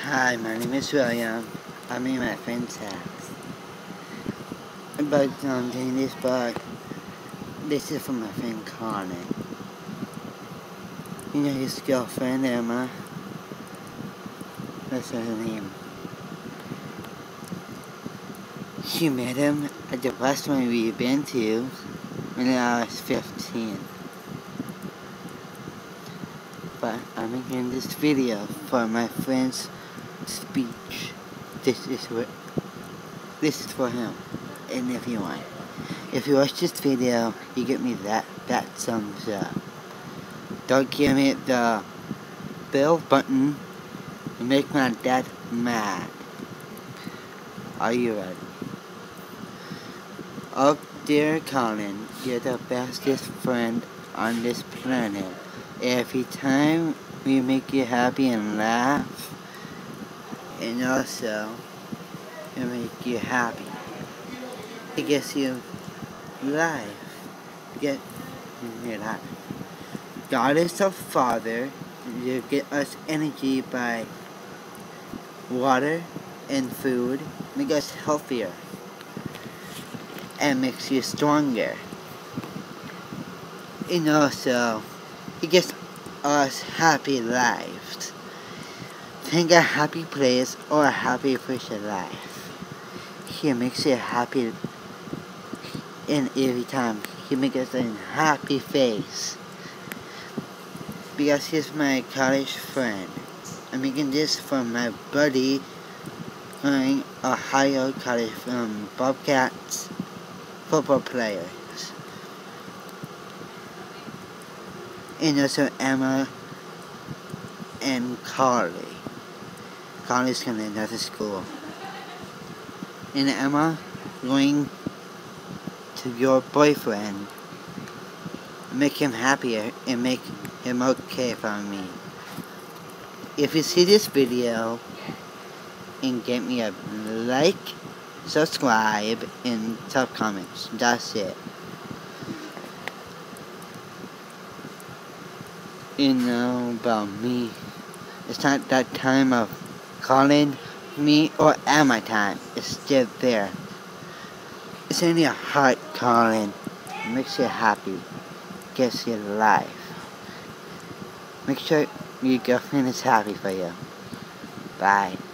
Hi, my name is William. I'm in my friend's house. But doing this book, this is from my friend Colin. You know his girlfriend, Emma? That's her name. She met him at the restaurant we've been to when I was 15. But I'm making this video for my friend's speech. This is for him. And if you watch this video, you get me that thumbs up. Don't give me the bell button and make my dad mad. Are you ready? Oh dear Colin, you're the bestest friend on this planet. Every time we make you happy and laugh, and also we make you happy. It gets you life. Get your life. God is the Father. You get us energy by water and food. Make us healthier. And makes you stronger. And also, He gives us happy lives. Think a happy place or a happy person life. He makes you happy. And every time He makes us a happy face. Because he's my college friend. I'm making this for my buddy going Ohio College from Bobcats football players. And also Emma and Carly. Carly's going to another school. And Emma going to your boyfriend. Make him happier and make him okay for me. If you see this video and get me a like, subscribe, and top comments. That's it. You know about me. It's not that time of calling me or at my time. It's still there. It's only a heart calling. It makes you happy. Gets you life. Make sure your girlfriend is happy for you. Bye.